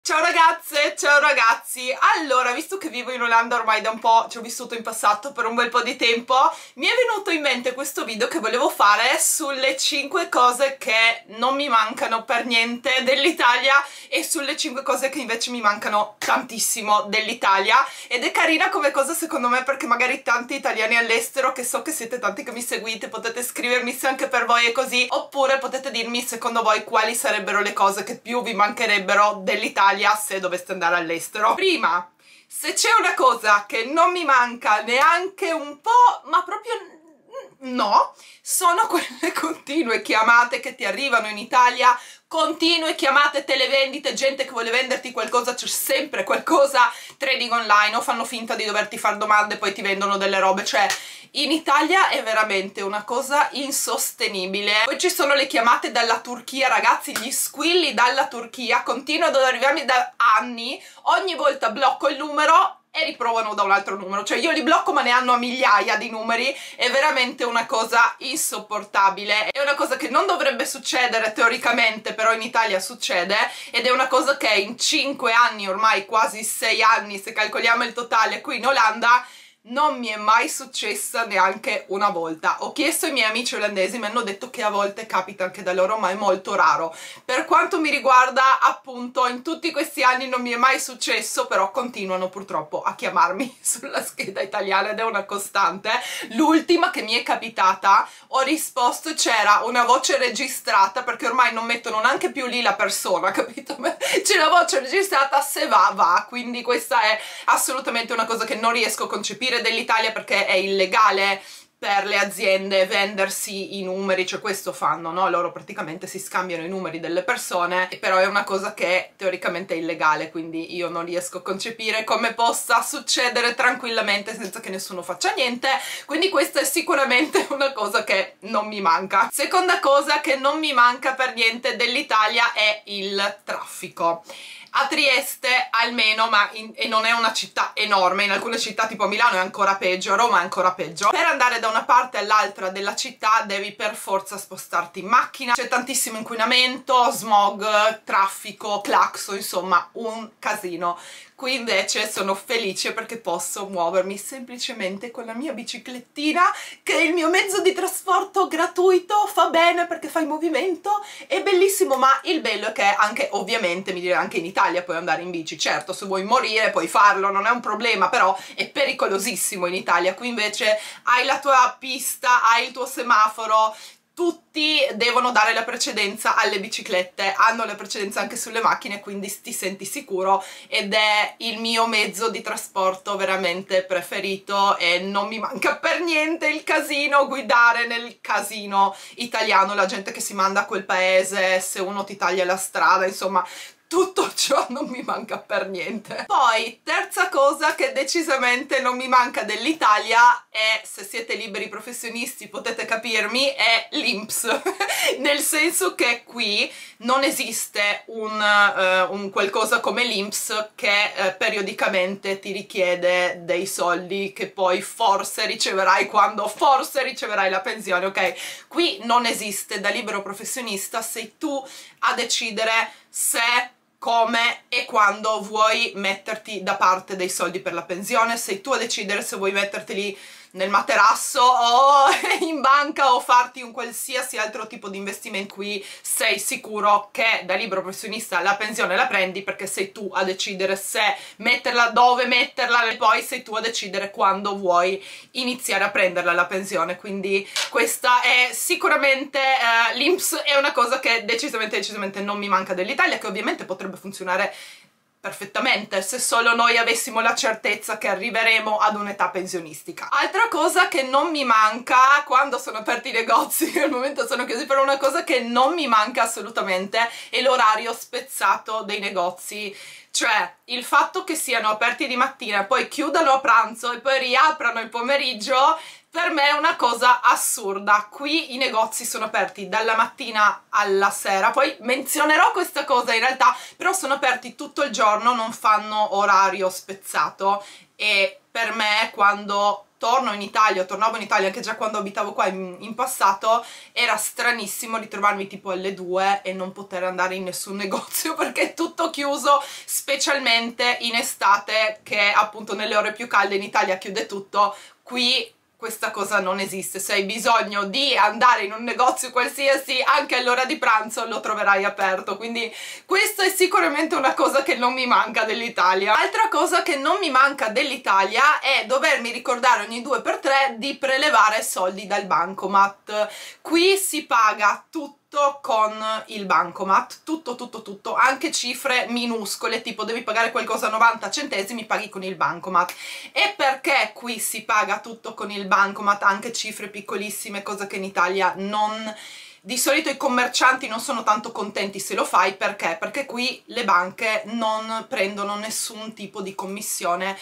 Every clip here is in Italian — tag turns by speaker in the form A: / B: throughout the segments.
A: Ciao ragazze, ciao ragazzi. Allora, visto che vivo in Olanda ormai da un po', ci ho vissuto in passato per un bel po' di tempo, mi è venuto in mente questo video che volevo fare sulle 5 cose che non mi mancano per niente dell'Italia e sulle 5 cose che invece mi mancano tantissimo dell'Italia. Ed è carina come cosa secondo me, perché magari tanti italiani all'estero, che so che siete tanti che mi seguite, potete scrivermi se anche per voi è così, oppure potete dirmi secondo voi quali sarebbero le cose che più vi mancherebbero dell'Italia se doveste andare all'estero. Prima, se c'è una cosa che non mi manca neanche un po', ma proprio no, sono quelle continue chiamate che ti arrivano in Italia, continue chiamate, televendite, gente che vuole venderti qualcosa, c'è sempre qualcosa, trading online, o fanno finta di doverti fare domande e poi ti vendono delle robe, cioè in Italia è veramente una cosa insostenibile. Poi ci sono le chiamate dalla Turchia, ragazzi, gli squilli dalla Turchia continuano ad arrivarmi da anni, ogni volta blocco il numero e riprovano da un altro numero, cioè io li blocco ma ne hanno a migliaia di numeri, è veramente una cosa insopportabile, è una cosa che non dovrebbe succedere teoricamente, però in Italia succede, ed è una cosa che in 5 anni, ormai quasi 6 anni se calcoliamo il totale qui in Olanda, non mi è mai successa neanche una volta. Ho chiesto ai miei amici olandesi, mi hanno detto che a volte capita anche da loro, ma è molto raro. Per quanto mi riguarda, appunto, in tutti questi anni non mi è mai successo, però continuano purtroppo a chiamarmi sulla scheda italiana ed è una costante. L'ultima che mi è capitata, ho risposto, c'era una voce registrata, perché ormai non mettono neanche più lì la persona, capito? C'è la voce registrata, se va, va. Quindi questa è assolutamente una cosa che non riesco a concepire dell'Italia, perché è illegale per le aziende vendersi i numeri, cioè questo fanno, no? Loro praticamente si scambiano i numeri delle persone, però è una cosa che teoricamente è illegale, quindi io non riesco a concepire come possa succedere tranquillamente senza che nessuno faccia niente, quindi questa è sicuramente una cosa che non mi manca. Seconda cosa che non mi manca per niente dell'Italia è il traffico. A Trieste almeno, e non è una città enorme, in alcune città tipo Milano è ancora peggio, Roma è ancora peggio, per andare da una parte all'altra della città devi per forza spostarti in macchina, c'è tantissimo inquinamento, smog, traffico, clacson, insomma un casino. Qui invece sono felice perché posso muovermi semplicemente con la mia biciclettina, che è il mio mezzo di trasporto gratuito, fa bene perché fai movimento, è bellissimo, ma il bello è che anche, ovviamente, mi direi anche in Italia puoi andare in bici, certo, se vuoi morire puoi farlo, non è un problema, però è pericolosissimo in Italia. Qui invece hai la tua pista, hai il tuo semaforo, tutti devono dare la precedenza alle biciclette, hanno la precedenza anche sulle macchine, quindi ti senti sicuro ed è il mio mezzo di trasporto veramente preferito e non mi manca per niente il casino, guidare nel casino italiano, la gente che si manda a quel paese, se uno ti taglia la strada, insomma tutto ciò non mi manca per niente. Poi, terza cosa che decisamente non mi manca dell'Italia è, se siete liberi professionisti potete capirmi, è l'INPS. Nel senso che qui non esiste un qualcosa come l'INPS che periodicamente ti richiede dei soldi che poi forse riceverai quando forse riceverai la pensione, ok? Qui non esiste, da libero professionista sei tu a decidere se, come e quando vuoi metterti da parte dei soldi per la pensione, sei tu a decidere se vuoi metterteli nel materasso o in banca o farti un qualsiasi altro tipo di investimento. Qui sei sicuro che da libero professionista la pensione la prendi, perché sei tu a decidere se metterla, dove metterla, e poi sei tu a decidere quando vuoi iniziare a prenderla la pensione. Quindi questa è sicuramente l'INPS è una cosa che decisamente non mi manca dell'Italia, che ovviamente potrebbe funzionare perfettamente se solo noi avessimo la certezza che arriveremo ad un'età pensionistica. Altra cosa che non mi manca quando sono aperti i negozi, al momento sono chiusi, però una cosa che non mi manca assolutamente è l'orario spezzato dei negozi. Cioè, il fatto che siano aperti di mattina, poi chiudano a pranzo e poi riaprano il pomeriggio, per me è una cosa assurda. Qui i negozi sono aperti dalla mattina alla sera, poi menzionerò questa cosa in realtà, però sono aperti tutto il giorno, non fanno orario spezzato, e per me quando tornavo in Italia anche già quando abitavo qua in passato, era stranissimo ritrovarmi tipo alle 2 e non poter andare in nessun negozio perché è tutto chiuso, specialmente in estate, che appunto nelle ore più calde in Italia chiude tutto. Qui questa cosa non esiste. Se hai bisogno di andare in un negozio qualsiasi, anche all'ora di pranzo lo troverai aperto, quindi questa è sicuramente una cosa che non mi manca dell'Italia. Altra cosa che non mi manca dell'Italia è dovermi ricordare ogni 2x3 di prelevare soldi dal bancomat. Qui si paga tutto con il bancomat, tutto, anche cifre minuscole, tipo devi pagare qualcosa a 90 centesimi, paghi con il bancomat. E perché qui si paga tutto con il bancomat, anche cifre piccolissime, cosa che in Italia non... Di solito i commercianti non sono tanto contenti se lo fai, perché? Perché qui le banche non prendono nessun tipo di commissione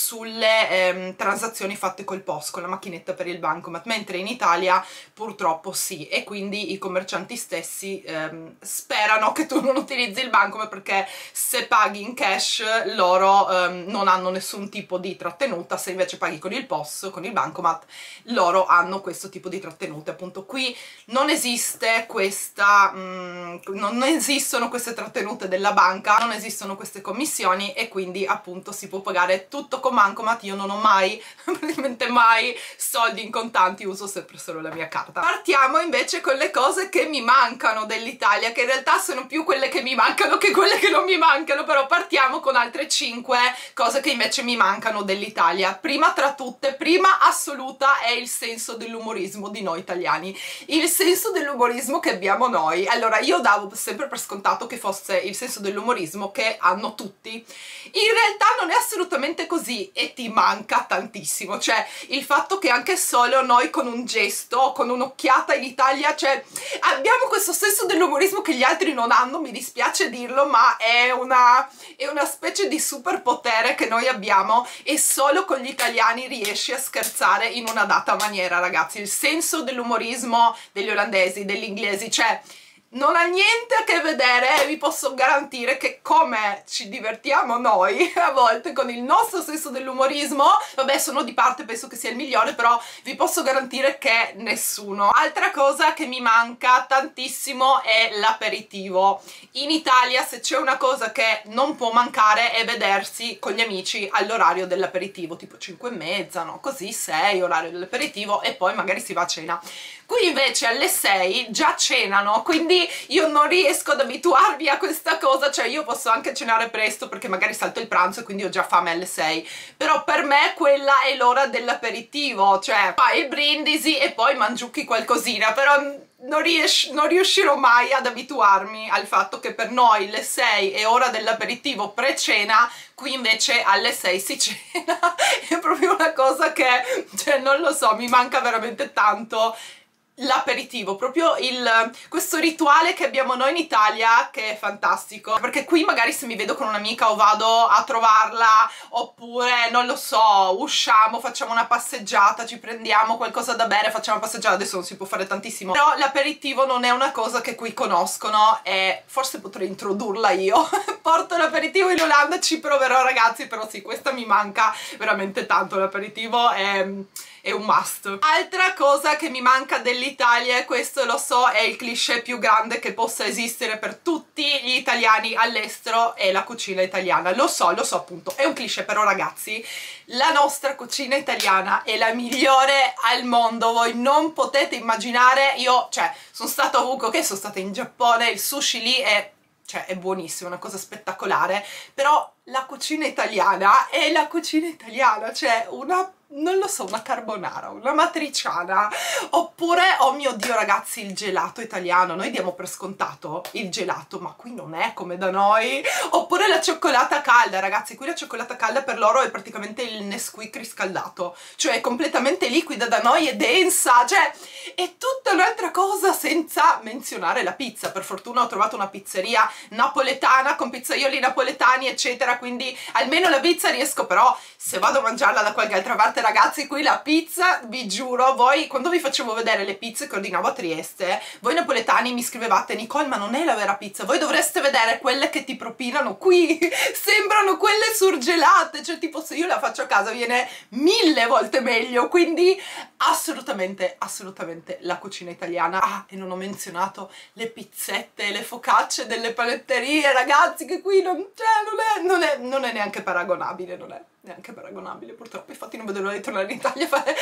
A: sulle transazioni fatte col POS, con la macchinetta per il bancomat, mentre in Italia purtroppo sì, e quindi i commercianti stessi sperano che tu non utilizzi il bancomat, perché se paghi in cash loro non hanno nessun tipo di trattenuta, se invece paghi con il POS, con il bancomat, loro hanno questo tipo di trattenute. Appunto qui non esiste questa non esistono queste trattenute della banca, non esistono queste commissioni, e quindi appunto si può pagare tutto con bancomat. Io non ho mai, praticamente mai, soldi in contanti, uso sempre solo la mia carta. Partiamo invece con le cose che mi mancano dell'Italia, che in realtà sono più quelle che mi mancano che quelle che non mi mancano, però partiamo con altre 5 cose che invece mi mancano dell'Italia. Prima tra tutte, prima assoluta, è il senso dell'umorismo di noi italiani. Il senso dell'umorismo che abbiamo noi. Allora, io davo sempre per scontato che fosse il senso dell'umorismo che hanno tutti. In realtà non è assolutamente così, e ti manca tantissimo. Cioè, il fatto che anche solo noi con un gesto, con un'occhiata in Italia, cioè, abbiamo questo senso dell'umorismo che gli altri non hanno, mi dispiace dirlo, ma è una specie di superpotere che noi abbiamo, e solo con gli italiani riesci a scherzare in una data maniera, ragazzi. Il senso dell'umorismo degli olandesi, degli inglesi, cioè non ha niente a che vedere, e vi posso garantire che come ci divertiamo noi a volte con il nostro senso dell'umorismo, vabbè, sono di parte, penso che sia il migliore, però vi posso garantire che nessuno. Altra cosa che mi manca tantissimo è l'aperitivo. In Italia, se c'è una cosa che non può mancare, è vedersi con gli amici all'orario dell'aperitivo, tipo 5:30, no? Così 6, orario dell'aperitivo, e poi magari si va a cena. Qui invece alle 6 già cenano, quindi io non riesco ad abituarmi a questa cosa. Cioè, io posso anche cenare presto perché magari salto il pranzo e quindi ho già fame alle 6, però per me quella è l'ora dell'aperitivo, cioè fai il brindisi e poi mangiucchi qualcosina, però non riuscirò mai ad abituarmi al fatto che per noi le 6 è ora dell'aperitivo pre-cena, qui invece alle 6 si cena. È proprio una cosa che, cioè, non lo so, mi manca veramente tanto l'aperitivo, proprio questo rituale che abbiamo noi in Italia, che è fantastico, perché qui magari se mi vedo con un'amica o vado a trovarla, oppure non lo so, usciamo, facciamo una passeggiata, ci prendiamo qualcosa da bere, facciamo una passeggiata. Adesso non si può fare tantissimo, però l'aperitivo non è una cosa che qui conoscono, e forse potrei introdurla io. Porto l'aperitivo in Olanda, ci proverò, ragazzi, però sì, questa mi manca veramente tanto. L'aperitivo è un must. Altra cosa che mi manca dell'Italia, e questo lo so, è il cliché più grande che possa esistere per tutti gli italiani all'estero, è la cucina italiana. Lo so appunto, è un cliché, però ragazzi, la nostra cucina italiana è la migliore al mondo. Voi non potete immaginare, io, cioè, sono stata ovunque, ok, sono stata in Giappone, il sushi lì è buonissimo, una cosa spettacolare, però la cucina italiana è la cucina italiana, cioè non lo so, una carbonara, una matriciana, oppure, oh mio Dio ragazzi, il gelato italiano. Noi diamo per scontato il gelato, ma qui non è come da noi. Oppure la cioccolata calda, ragazzi, qui la cioccolata calda per loro è praticamente il Nesquik riscaldato, cioè è completamente liquida, da noi è densa, cioè è tutta un'altra cosa, senza menzionare la pizza. Per fortuna ho trovato una pizzeria napoletana con pizzaioli napoletani eccetera, eccetera, quindi almeno la pizza riesco, però se vado a mangiarla da qualche altra parte, ragazzi, qui la pizza, vi giuro, voi quando vi facevo vedere le pizze che ordinavo a Trieste, voi napoletani mi scrivevate: Nicole, ma non è la vera pizza, voi dovreste vedere quelle che ti propinano qui, sembrano quelle surgelate, cioè tipo se io la faccio a casa viene 1000 volte meglio, quindi assolutamente, assolutamente la cucina italiana. Ah, e non ho menzionato le pizzette, le focacce delle panetterie, ragazzi, che qui non è neanche paragonabile, non è neanche paragonabile purtroppo, infatti non vedo l'ora di tornare in Italia a fare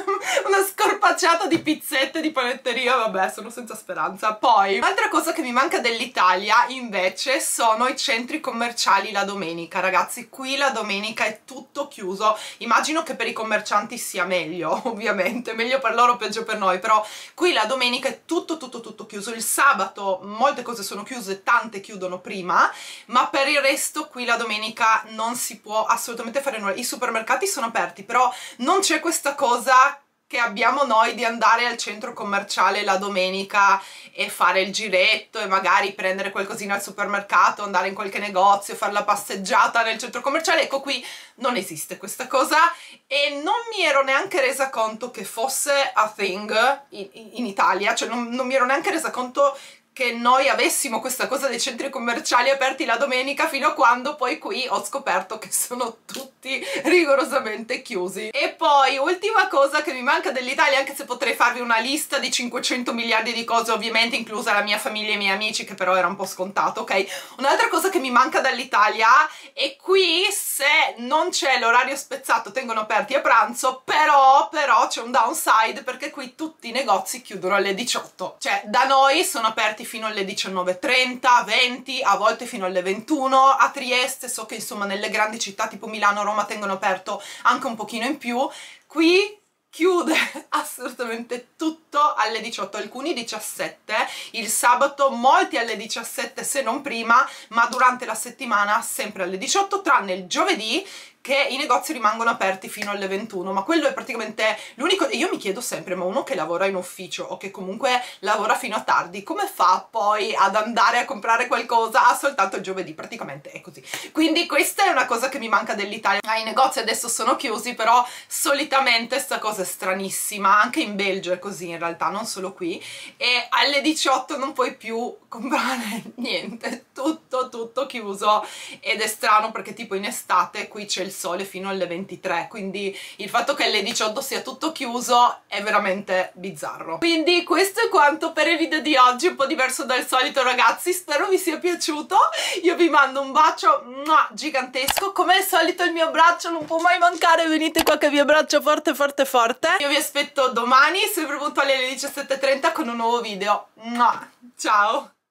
A: una scorpacciata di pizzette di panetteria, vabbè, sono senza speranza. Poi un'altra cosa che mi manca dell'Italia invece sono i centri commerciali la domenica, ragazzi, qui la domenica è tutto chiuso, immagino che per i commercianti sia meglio, ovviamente, meglio per loro, peggio per noi, però qui la domenica è tutto chiuso, il sabato molte cose sono chiuse, tante chiudono prima, ma per il resto qui la domenica non si può assolutamente fare nulla. I supermercati sono aperti, però non c'è questa cosa che abbiamo noi di andare al centro commerciale la domenica e fare il giretto e magari prendere qualcosina al supermercato, andare in qualche negozio, fare la passeggiata nel centro commerciale. Ecco, qui non esiste questa cosa e non mi ero neanche resa conto che fosse a thing in Italia, cioè non mi ero neanche resa conto che noi avessimo questa cosa dei centri commerciali aperti la domenica, fino a quando poi qui ho scoperto che sono tutti rigorosamente chiusi. E poi ultima cosa che mi manca dell'Italia, anche se potrei farvi una lista di 500 miliardi di cose, ovviamente inclusa la mia famiglia e i miei amici, che però era un po' scontato, ok? Un'altra cosa che mi manca dall'Italia è qui, se non c'è l'orario spezzato tengono aperti a pranzo, però c'è un downside, perché qui tutti i negozi chiudono alle 18, cioè da noi sono aperti fino alle 19:30, 20, a volte fino alle 21. A Trieste so che insomma nelle grandi città tipo Milano, Roma tengono aperto anche un pochino in più. Qui chiude assolutamente tutto alle 18, alcuni 17, il sabato molti alle 17 se non prima, ma durante la settimana sempre alle 18, tranne il giovedì che i negozi rimangono aperti fino alle 21, ma quello è praticamente l'unico. E io mi chiedo sempre, ma uno che lavora in ufficio o che comunque lavora fino a tardi, come fa poi ad andare a comprare qualcosa? Ha soltanto il giovedì, praticamente è così. Quindi questa è una cosa che mi manca dell'Italia. I negozi adesso sono chiusi, però solitamente sta cosa è stranissima, anche in Belgio è così in realtà, non solo qui, e alle 18 non puoi più comprare niente, tutto chiuso, ed è strano perché tipo in estate qui c'è il sole fino alle 23, quindi il fatto che alle 18 sia tutto chiuso è veramente bizzarro. Quindi questo è quanto per il video di oggi, un po' diverso dal solito, ragazzi, spero vi sia piaciuto. Io vi mando un bacio gigantesco, come al solito il mio abbraccio non può mai mancare, venite qua che vi abbraccio forte. Io vi aspetto domani sempre puntuali alle 17:30 con un nuovo video. Ciao!